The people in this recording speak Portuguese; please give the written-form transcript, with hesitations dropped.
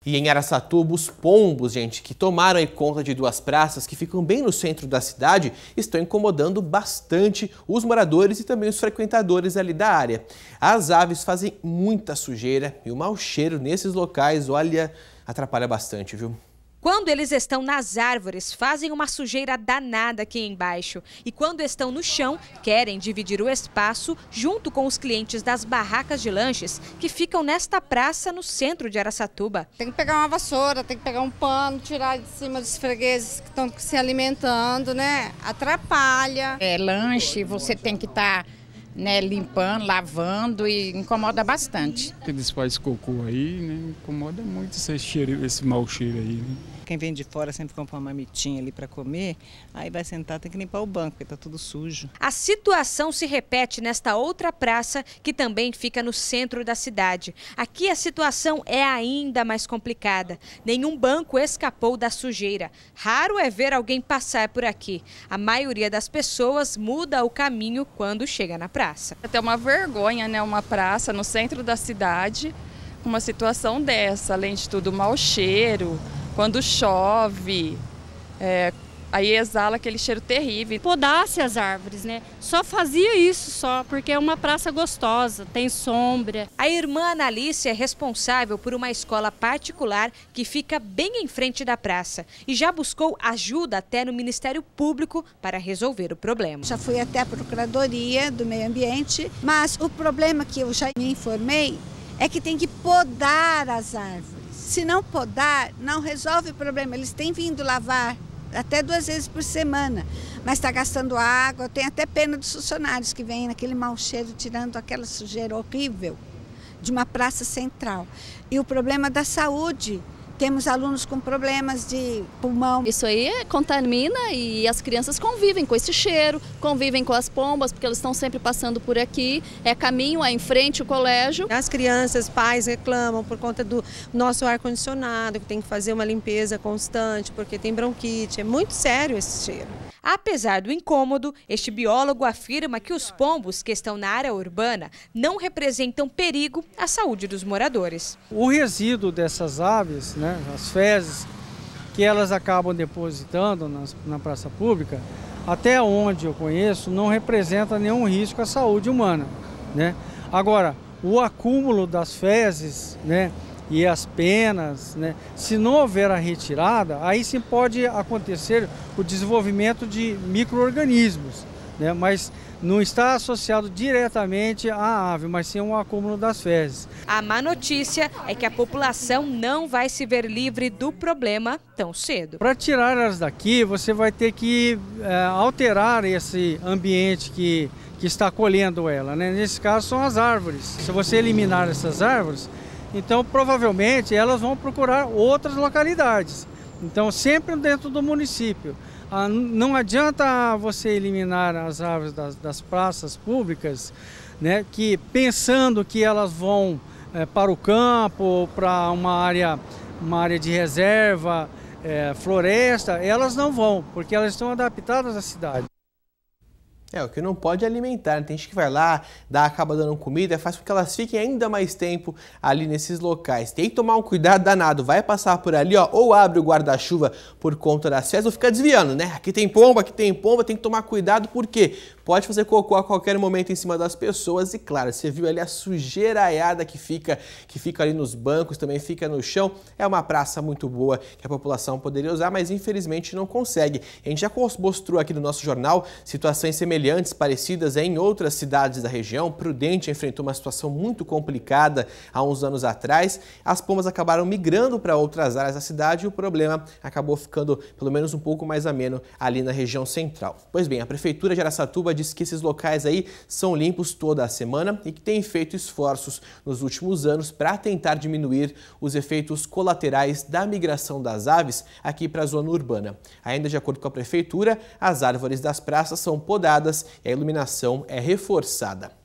E em Araçatuba, os pombos, gente, que tomaram aí conta de duas praças que ficam bem no centro da cidade, estão incomodando bastante os moradores e também os frequentadores ali da área. As aves fazem muita sujeira e o mau cheiro nesses locais, olha, atrapalha bastante, viu? Quando eles estão nas árvores, fazem uma sujeira danada aqui embaixo. E quando estão no chão, querem dividir o espaço junto com os clientes das barracas de lanches que ficam nesta praça no centro de Araçatuba. Tem que pegar uma vassoura, tem que pegar um pano, tirar de cima dos fregueses que estão se alimentando, né? Atrapalha. Lanche, você tem que estar limpando, lavando e incomoda bastante. Eles fazem cocô aí, né? Incomoda muito esse cheiro, esse mau cheiro aí, né? Quem vem de fora sempre compra uma marmitinha ali para comer, aí vai sentar, tem que limpar o banco, porque está tudo sujo. A situação se repete nesta outra praça, que também fica no centro da cidade. Aqui a situação é ainda mais complicada. Nenhum banco escapou da sujeira. Raro é ver alguém passar por aqui. A maioria das pessoas muda o caminho quando chega na praça. É até uma vergonha, né? Uma praça no centro da cidade, com uma situação dessa. Além de tudo, mau cheiro. Quando chove, aí exala aquele cheiro terrível. Podasse as árvores, né? Só fazia isso só, porque é uma praça gostosa, tem sombra. A irmã Analice é responsável por uma escola particular que fica bem em frente da praça e já buscou ajuda até no Ministério Público para resolver o problema. Já fui até a Procuradoria do Meio Ambiente, mas o problema que eu já me informei é que tem que podar as árvores. Se não podar, não resolve o problema. Eles têm vindo lavar até 2 vezes por semana, mas está gastando água. Tem até pena dos funcionários que vêm naquele mau cheiro, tirando aquela sujeira horrível de uma praça central. E o problema da saúde. Temos alunos com problemas de pulmão. Isso aí contamina e as crianças convivem com esse cheiro, convivem com as pombas, porque eles estão sempre passando por aqui. É caminho, é em frente o colégio. As crianças, pais reclamam por conta do nosso ar-condicionado, que tem que fazer uma limpeza constante, porque tem bronquite. É muito sério esse cheiro. Apesar do incômodo, este biólogo afirma que os pombos que estão na área urbana não representam perigo à saúde dos moradores. O resíduo dessas aves, né, as fezes, que elas acabam depositando na praça pública, até onde eu conheço, não representa nenhum risco à saúde humana, né? Agora, o acúmulo das fezes, né, e as penas, né? Se não houver a retirada, aí sim pode acontecer o desenvolvimento de micro-organismos, né? Mas não está associado diretamente à ave, mas sim um acúmulo das fezes. A má notícia é que a população não vai se ver livre do problema tão cedo. Para tirar elas daqui, você vai ter que alterar esse ambiente que está acolhendo ela, né? Nesse caso são as árvores. Se você eliminar essas árvores, então provavelmente elas vão procurar outras localidades. Então sempre dentro do município. Não adianta você eliminar as árvores das praças públicas, né, que pensando que elas vão para o campo, para uma área de reserva, floresta, elas não vão, porque elas estão adaptadas à cidade. O que não pode é alimentar, tem gente que vai lá, acaba dando comida, faz com que elas fiquem ainda mais tempo ali nesses locais. Tem que tomar um cuidado danado, vai passar por ali, ó, ou abre o guarda-chuva por conta das fezes ou fica desviando, né? Aqui tem pomba, tem que tomar cuidado porque pode fazer cocô a qualquer momento em cima das pessoas e claro, você viu ali a sujeiraiada que fica ali nos bancos, também fica no chão. É uma praça muito boa que a população poderia usar, mas infelizmente não consegue. A gente já mostrou aqui no nosso jornal situações semelhantes, parecidas em outras cidades da região. Prudente enfrentou uma situação muito complicada há uns anos atrás. As pombas acabaram migrando para outras áreas da cidade e o problema acabou ficando pelo menos um pouco mais ameno ali na região central. Pois bem, a Prefeitura de Araçatuba diz que esses locais aí são limpos toda a semana e que tem feito esforços nos últimos anos para tentar diminuir os efeitos colaterais da migração das aves aqui para a zona urbana. Ainda de acordo com a Prefeitura, as árvores das praças são podadas e a iluminação é reforçada.